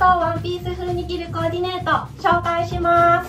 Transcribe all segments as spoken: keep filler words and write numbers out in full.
をワンピース風に着るコーディネート紹介します。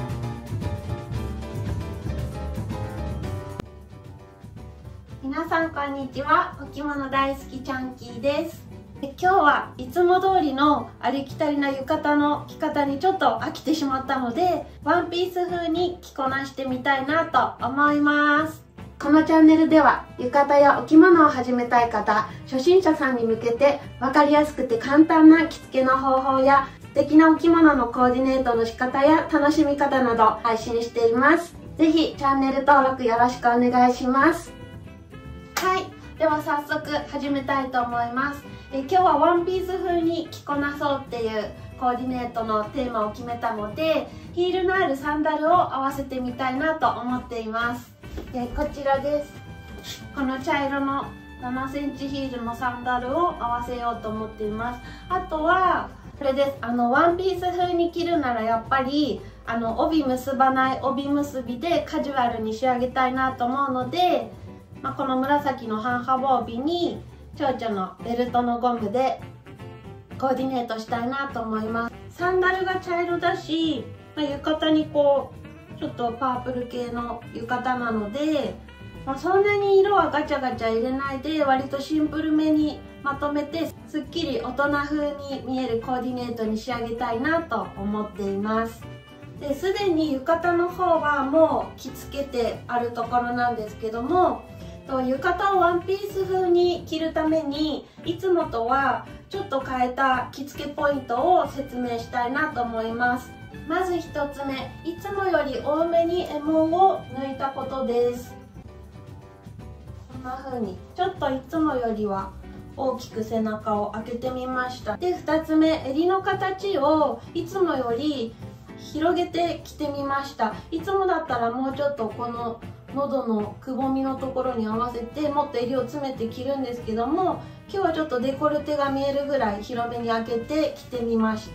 皆さんこんにちは。お着物大好きチャンキーです。今日はいつも通りのありきたりな浴衣の着方にちょっと飽きてしまったので、ワンピース風に着こなしてみたいなと思います。このチャンネルでは浴衣やお着物を始めたい方、初心者さんに向けて分かりやすくて簡単な着付けの方法や素敵なお着物のコーディネートの仕方や楽しみ方など配信しています。ぜひチャンネル登録よろしくお願いします。はい、では早速始めたいと思います。え今日はワンピース風に着こなそうっていうコーディネートのテーマを決めたので、ヒールのあるサンダルを合わせてみたいなと思っています。でこちらです。この茶色のななセンチヒールのサンダルを合わせようと思っています。あとはこれです。あのワンピース風に着るならやっぱりあの帯結ばない帯結びでカジュアルに仕上げたいなと思うので、まあ、この紫の半幅帯に蝶々のベルトのゴムでコーディネートしたいなと思います。サンダルが茶色だし、まあ、浴衣にこうちょっとパープル系の浴衣なので、まあ、そんなに色はガチャガチャ入れないで割とシンプルめにまとめてすっきり大人風に見えるコーディネートに仕上げたいなと思っています。ですでに浴衣の方はもう着付けてあるところなんですけども、浴衣をワンピース風に着るためにいつもとはちょっと変えた着付けポイントを説明したいなと思います。まずひとつめ、いつもより多めに衣紋を抜いたことです。こんな風にちょっといつもよりは大きく背中を開けてみました。でふたつめ、襟の形をいつもより広げて着てみました。いつもだったらもうちょっとこの喉のくぼみのところに合わせてもっと襟を詰めて着るんですけども、今日はちょっとデコルテが見えるぐらい広めに開けて着てみました。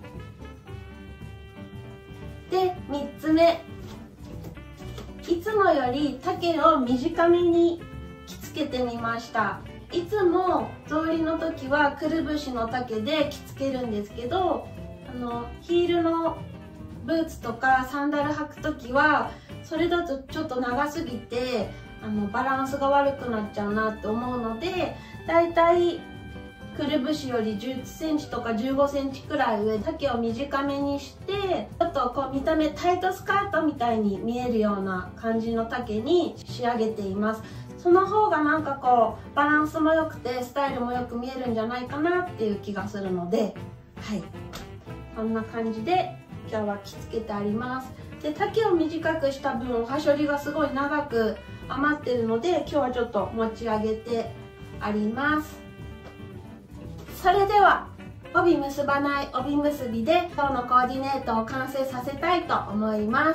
でみっつめ、いつもより丈を短めに着付けてみました。いつも草履の時はくるぶしの丈で着付けるんですけど、あのヒールのブーツとかサンダル履く時はそれだとちょっと長すぎてあのバランスが悪くなっちゃうなって思うので、だいたいくるぶしよりじゅっセンチとかじゅうごセンチくらい上、丈を短めにしてちょっとこう見た目タイトスカートみたいに見えるような感じの丈に仕上げています。その方がなんかこうバランスも良くてスタイルもよく見えるんじゃないかなっていう気がするので、はい、こんな感じで今日は着付けてあります。で丈を短くした分おはしょりがすごい長く余ってるので今日はちょっと持ち上げてあります。それでは帯結ばない帯結びで今日のコーディネートを完成させたいと思います。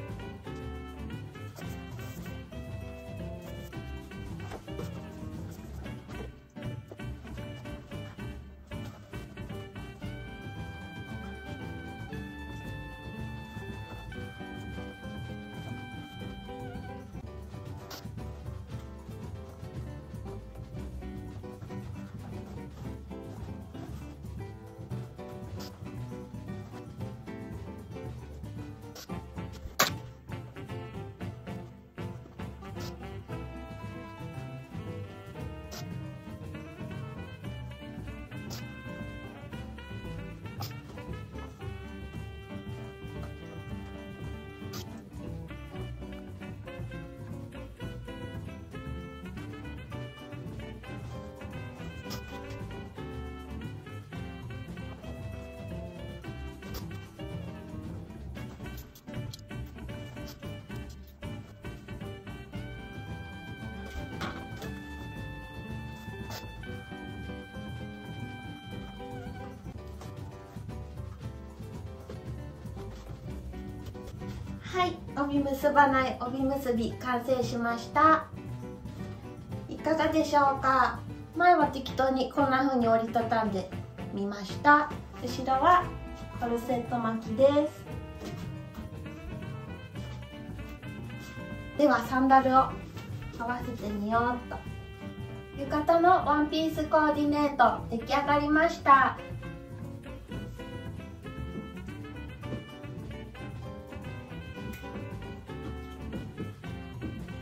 はい、帯結ばない帯結び完成しました。いかがでしょうか。前は適当にこんな風に折りたたんでみました。後ろはコルセット巻きです。ではサンダルを合わせてみようと。浴衣のワンピースコーディネート出来上がりました。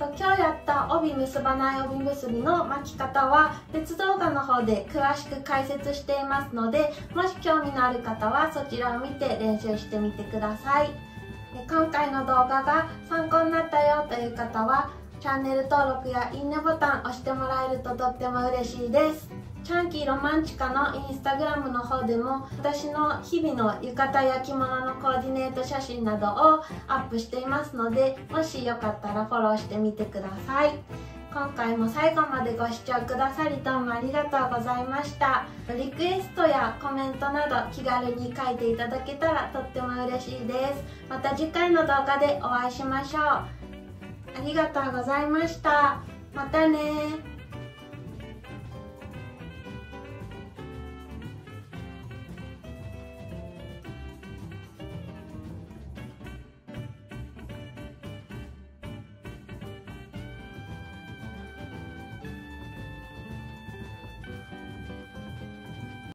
と今日やった帯結ばない帯結びの巻き方は別動画の方で詳しく解説していますので、もし興味のある方はそちらを見て練習してみてください。今回の動画が参考になったよという方はチャンネル登録やいいねボタン押してもらえるととっても嬉しいです。チャンキーロマンチカのインスタグラムの方でも私の日々の浴衣や着物のコーディネート写真などをアップしていますので、もしよかったらフォローしてみてください。今回も最後までご視聴くださりどうもありがとうございました。リクエストやコメントなど気軽に書いていただけたらとっても嬉しいです。また次回の動画でお会いしましょう。ありがとうございました。またね。